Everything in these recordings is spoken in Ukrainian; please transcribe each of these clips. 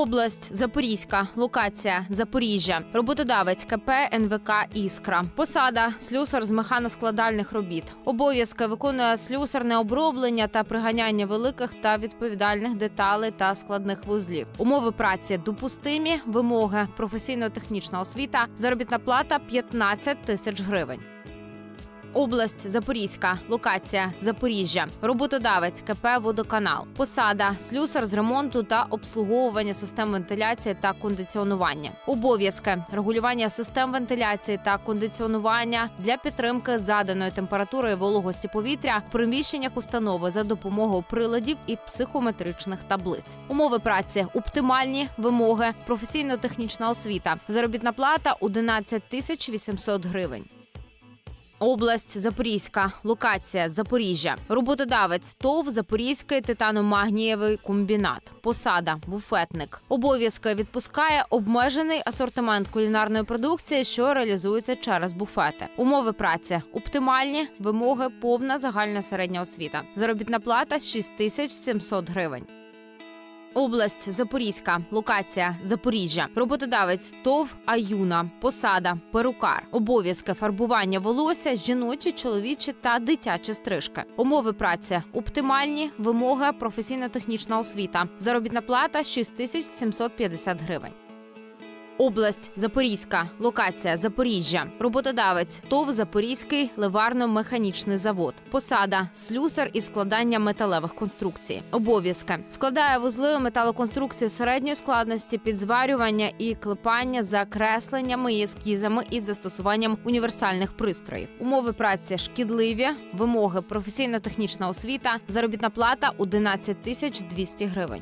Область – Запорізька. Локація – Запоріжжя. Роботодавець КП НВК «Іскра». Посада – слюсар з механоскладальних робіт. Обов'язки виконує слюсарне оброблення та приганяння великих та відповідальних деталей та складних вузлів. Умови праці допустимі, вимоги – професійно-технічна освіта, заробітна плата – 15 тисяч гривень. Область – Запорізька. Локація – Запоріжжя. Роботодавець КП «Водоканал». Посада – слюсар з ремонту та обслуговування систем вентиляції та кондиціонування. Обов'язки – регулювання систем вентиляції та кондиціонування для підтримки заданої температури і вологості повітря в приміщеннях установи за допомогою приладів і психометричних таблиць. Умови праці – оптимальні, вимоги – професійно-технічна освіта. Заробітна плата – 11 тисяч 800 гривень. Область – Запорізька. Локація – Запоріжжя. Роботодавець ТОВ «Запорізький титано-магнієвий комбінат». Посада – буфетник. Обов'язки – відпускає обмежений асортимент кулінарної продукції, що реалізується через буфети. Умови праці – оптимальні, вимоги – повна загальна середня освіта. Заробітна плата – 6700 гривень. Область – Запорізька. Локація – Запоріжжя. Роботодавець ТОВ «Аюна». Посада – перукар. Обов'язки – фарбування волосся, жіночі, чоловічі та дитячі стрижки. Умови праці – оптимальні, вимоги – професійно-технічна освіта. Заробітна плата – 6750 гривень. Область – Запорізька. Локація – Запоріжжя. Роботодавець ТОВ «Запорізький ливарно-механічний завод». Посада – слюсар із складання металевих конструкцій. Обов'язки – складає вузли металоконструкції середньої складності під зварювання і клепання за кресленнями і ескізами із застосуванням універсальних пристроїв. Умови праці – шкідливі, вимоги – професійно-технічна освіта, заробітна плата – 11 тисяч 200 гривень.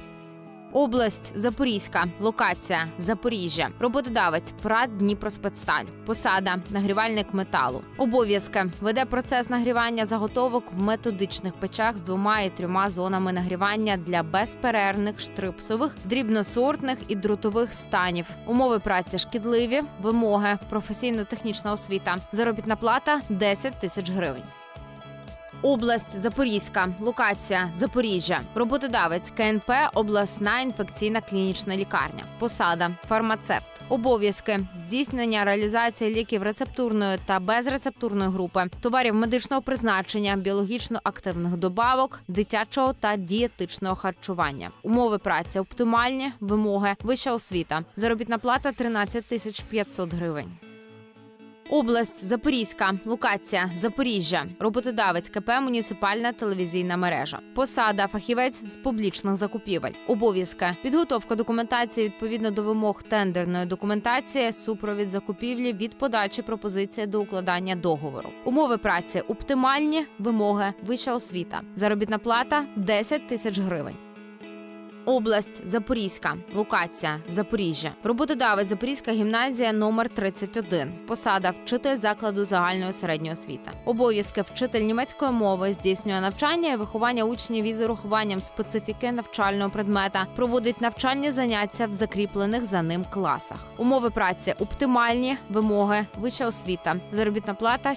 Область – Запорізька. Локація – Запоріжжя. Роботодавець ПРАТ «Дніпроспецсталь». Посада – нагрівальник металу. Обов'язки – веде процес нагрівання заготовок в методичних печах з 2 і 3 зонами нагрівання для безперервних штрипсових, дрібносортних і дротових станів. Умови праці шкідливі, вимоги – професійно-технічна освіта. Заробітна плата – 10 тисяч гривень. Область – Запорізька. Локація – Запоріжжя. Роботодавець КНП «Обласна інфекційна клінічна лікарня». Посада – фармацевт. Обов'язки – здійснення реалізації ліків рецептурної та безрецептурної групи, товарів медичного призначення, біологічно активних добавок, дитячого та дієтичного харчування. Умови праці – оптимальні, вимоги – вища освіта. Заробітна плата – 13 тисяч 500 гривень. Область – Запорізька. Локація – Запоріжжя. Роботодавець КП «Муніципальна телевізійна мережа». Посада – фахівець з публічних закупівель. Обов'язки – підготовка документації відповідно до вимог тендерної документації, супровід закупівлі від подачі пропозиції до укладання договору. Умови праці – оптимальні, вимоги – вища освіта. Заробітна плата – 10 тисяч гривень. Область – Запорізька. Локація – Запоріжжя. Роботодавець Запорізька гімназія номер 31. Посада – вчитель закладу загальної середньої освіти. Обов'язки – вчитель німецької мови, здійснює навчання і виховання учнів із урахуванням специфіки навчального предмета, проводить навчальні заняття в закріплених за ним класах. Умови праці – оптимальні, вимоги – вища освіта. Заробітна плата –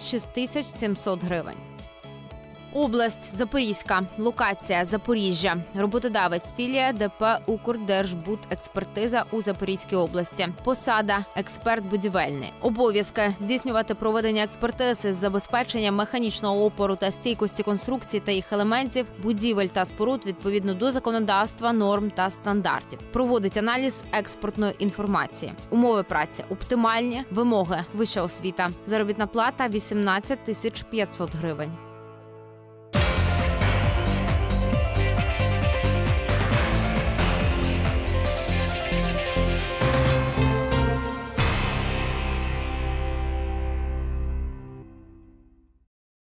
6700 гривень. Область – Запорізька. Локація – Запоріжжя. Роботодавець філія ДП «Укрдержбудекспертиза» у Запорізькій області. Посада – експерт будівельний. Обов'язки – здійснювати проведення експертизи з забезпечення механічного опору та стійкості конструкцій та їх елементів, будівель та споруд відповідно до законодавства, норм та стандартів. Проводить аналіз експортної інформації. Умови праці – оптимальні, вимоги – вища освіта. Заробітна плата – 18 тисяч 500 гривень.